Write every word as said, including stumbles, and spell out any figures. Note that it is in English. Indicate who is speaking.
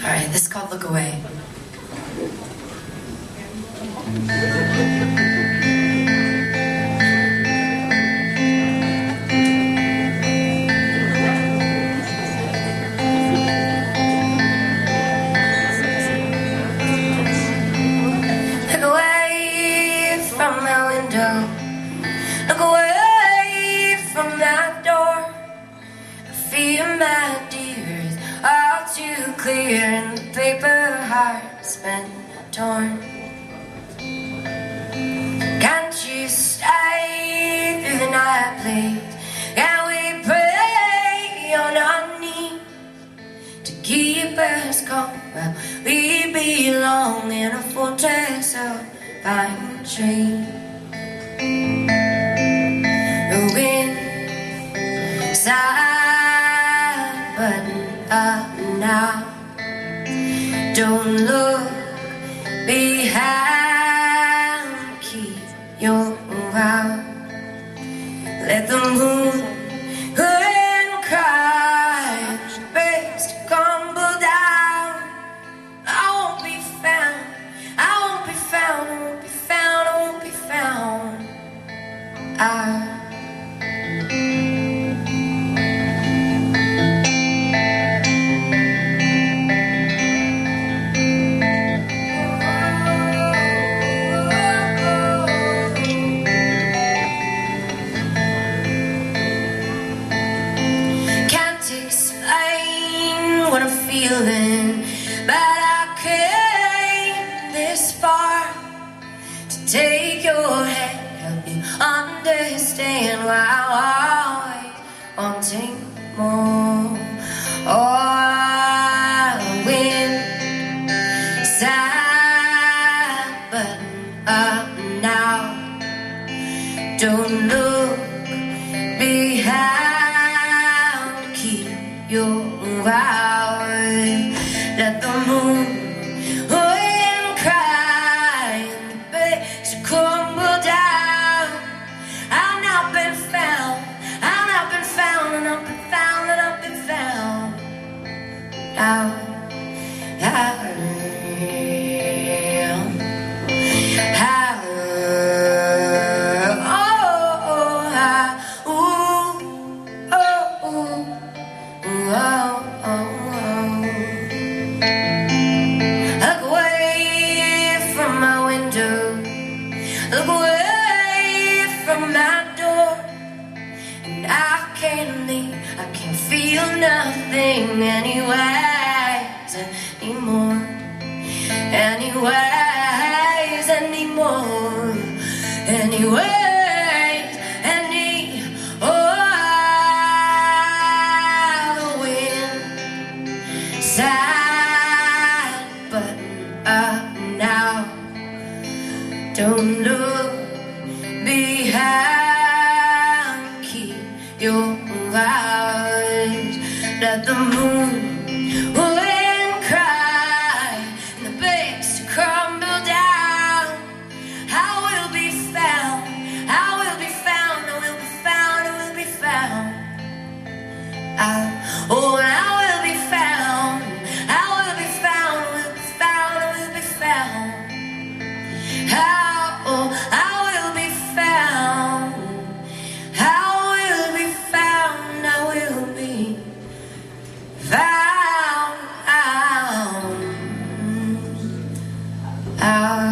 Speaker 1: Alright, this is called Look Away. Look away from the window. Look away from that door. I feel my tears all too clear, and the paper heart's been torn. Can't you stay through the night, please? Can we pray on our knees to keep us calm while we belong in a fortress of pine trees? The wind sighed, but up now. Don't look behind, keep your vow. Let the moon and cry, best to crumble down. I won't be found, I won't be found, I won't be found, I won't be found. I what I'm feeling, but I came this far to take your hand, help you understand why I'm always wanting more. Oh, the wind sighed, but up now. Don't look behind, keep your vow. Let the moon and cry, and the base crumble down. I've not been found, I've not been found, and I've been found, and I've been found. Now I am, I, oh, I, ooh, oh, ooh, oh. Look away from my door, and I can't leave, I can't feel nothing anyways anymore, anyways anymore, anyways anymore. The wind sighed, but up now. Don't look behind, keep your vows. Let the moon and cry, and the base crumble down. I will be found, I will be found, I will be found, I will be found. I, oh, and I will be found, I will be found, I will be found, I will be found. I, oh, I will be found, I will be found, I will be found. I